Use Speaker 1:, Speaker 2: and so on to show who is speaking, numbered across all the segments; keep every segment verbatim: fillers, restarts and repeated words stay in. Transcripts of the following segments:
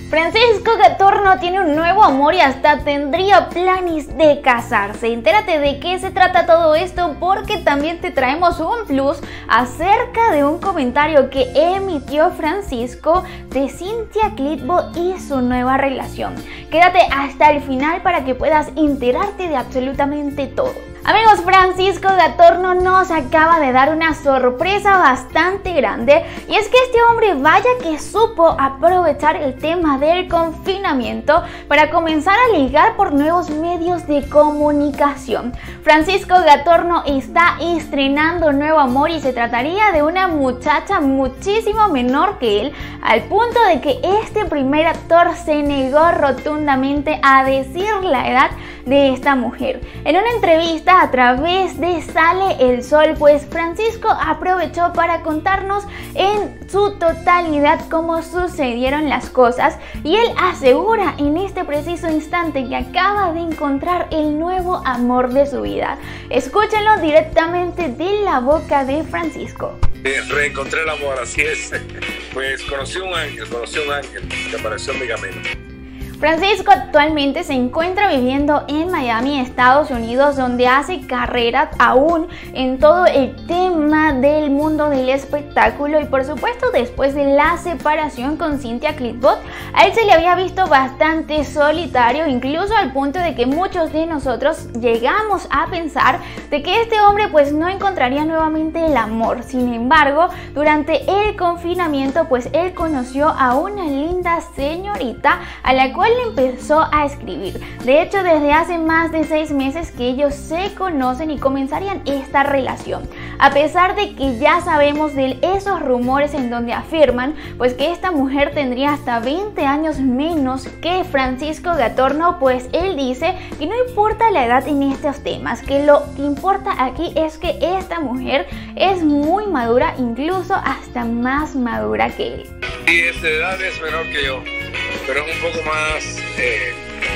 Speaker 1: Francisco Gatorno tiene un nuevo amor y hasta tendría planes de casarse. Entérate de qué se trata todo esto porque también te traemos un plus acerca de un comentario que emitió Francisco de Cynthia Clitbo y su nueva relación. Quédate hasta el final para que puedas enterarte de absolutamente todo. Amigos, Francisco Gatorno nos acaba de dar una sorpresa bastante grande y es que este hombre vaya que supo aprovechar el tema del confinamiento para comenzar a ligar por nuevos medios de comunicación. Francisco Gatorno está estrenando un nuevo amor y se trataría de una muchacha muchísimo menor que él, al punto de que este primer actor se negó rotundamente a decir la edad de esta mujer. En una entrevista a través de Sale el Sol, pues Francisco aprovechó para contarnos en su totalidad cómo sucedieron las cosas y él asegura en este preciso instante que acaba de encontrar el nuevo amor de su vida. Escúchenlo directamente de la boca de Francisco.
Speaker 2: Eh, reencontré el amor, así es. Pues conocí un ángel, conocí un ángel que apareció en mi camino.
Speaker 1: Francisco actualmente se encuentra viviendo en Miami, Estados Unidos, donde hace carrera aún en todo el tema del mundo del espectáculo y por supuesto después de la separación con Cynthia Clitbo, a él se le había visto bastante solitario, incluso al punto de que muchos de nosotros llegamos a pensar de que este hombre pues no encontraría nuevamente el amor. Sin embargo, durante el confinamiento pues él conoció a una linda señorita a la cual le empezó a escribir. De hecho, desde hace más de seis meses que ellos se conocen y comenzarían esta relación. A pesar de que ya sabemos de esos rumores en donde afirman pues que esta mujer tendría hasta veinte años menos que Francisco Gatorno, pues él dice que no importa la edad en estos temas, que lo que importa aquí es que esta mujer es muy madura, incluso hasta más madura que él.
Speaker 2: Y esta edad es menor que yo, pero es un poco más, eh,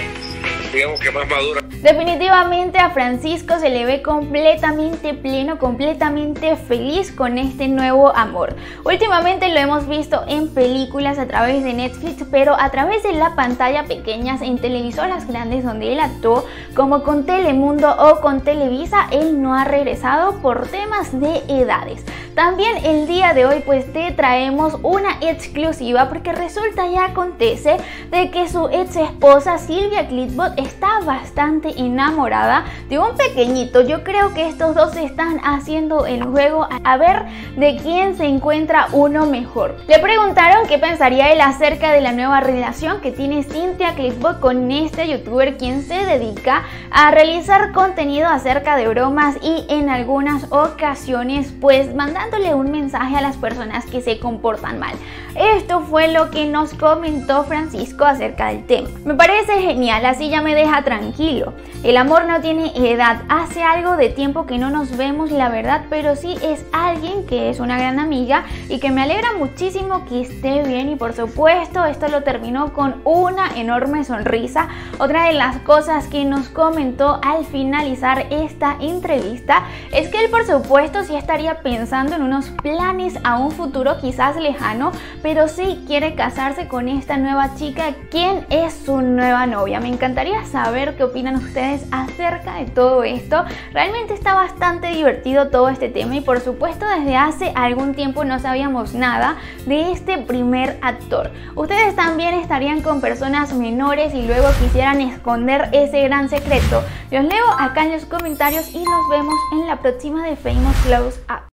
Speaker 2: digamos que más madura.
Speaker 1: Definitivamente a Francisco se le ve completamente pleno, completamente feliz con este nuevo amor. Últimamente lo hemos visto en películas a través de Netflix, pero a través de la pantalla pequeñas en televisoras grandes donde él actuó, como con Telemundo o con Televisa, él no ha regresado por temas de edades. También el día de hoy pues te traemos una exclusiva porque resulta y acontece de que su ex esposa Cynthia Clitbo está bastante enamorada de un pequeñito. Yo creo que estos dos están haciendo el juego a ver de quién se encuentra uno mejor. Le preguntaron qué pensaría él acerca de la nueva relación que tiene Cynthia Clitbo con este youtuber quien se dedica a realizar contenido acerca de bromas y en algunas ocasiones pues mandándole un mensaje a las personas que se comportan mal. Esto fue lo que nos comentó Francisco acerca del tema. Me parece genial, así ya me deja tranquilo. El amor no tiene edad, hace algo de tiempo que no nos vemos la verdad, pero sí es alguien que es una gran amiga y que me alegra muchísimo que esté bien y por supuesto esto lo terminó con una enorme sonrisa. Otra de las cosas que nos comentó al finalizar esta entrevista es que él por supuesto sí estaría pensando en unos planes a un futuro quizás lejano, pero sí quiere casarse con esta nueva chica quien es su nueva novia. Me encantaría saber qué opinan ustedes acerca de todo esto. Realmente está bastante divertido todo este tema y por supuesto desde hace algún tiempo no sabíamos nada de este primer actor. Ustedes también estarían con personas menores y luego quisieran esconder ese gran secreto. Los leo acá en los comentarios y nos vemos en la próxima de Famous Close Up.